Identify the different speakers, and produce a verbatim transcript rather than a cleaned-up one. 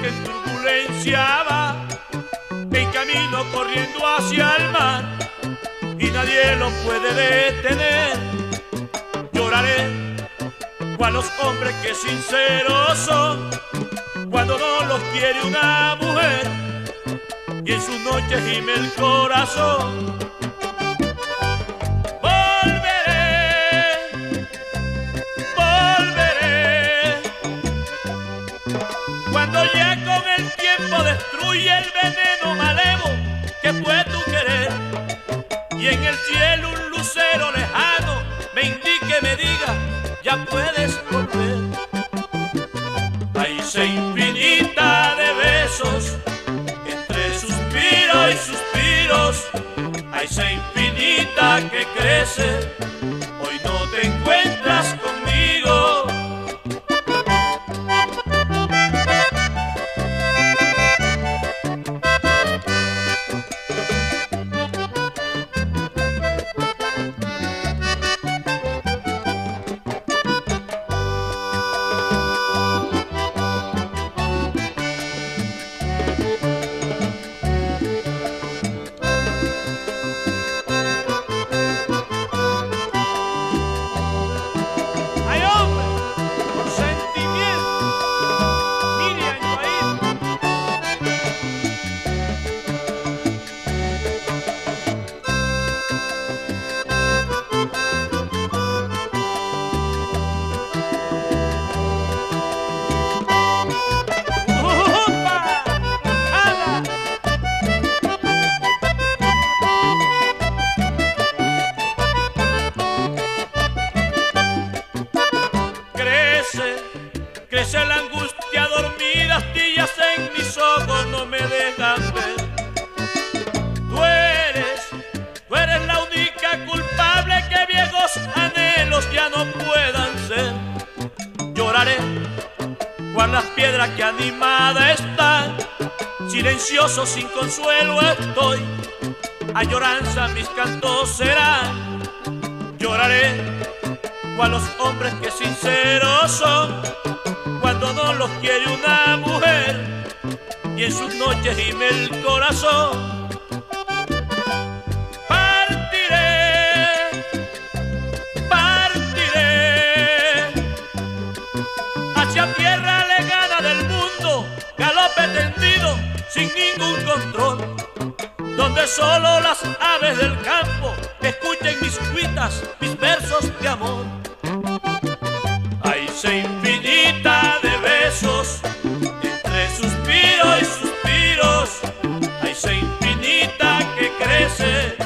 Speaker 1: en turbulencia va, en camino corriendo hacia el mar, y nadie lo puede detener. Lloraré cual los hombres que sinceros son, cuando no los quiere una mujer, y en sus noches gime el corazón. Cuando ya con el tiempo destruye el veneno malevo que fue tu querer, y en el cielo un lucero lejano me indique, me diga, ya puedes volver. Hay sed infinita de besos, entre suspiro y suspiros, hay sed infinita que crece, hoy no te encuentras conmigo. Crece la angustia dormida, astillas en mis ojos no me dejan ver. Tú eres, tú eres la única culpable que viejos anhelos ya no puedan ser. Lloraré cual las piedras que animadas están, silencioso sin consuelo estoy, añoranza mis cantos serán. Lloraré cual los hombres que sinceros son, cuando no los quiere una mujer, y en sus noches gime el corazón. Partiré, partiré hacia tierra lejana del mundo, galope tendido sin ningún control, donde solo las aves del campo escuchen mis cuitas, mis versos de amor. Hay sed infinita de besos, entre suspiro y suspiros, hay sed infinita que crece,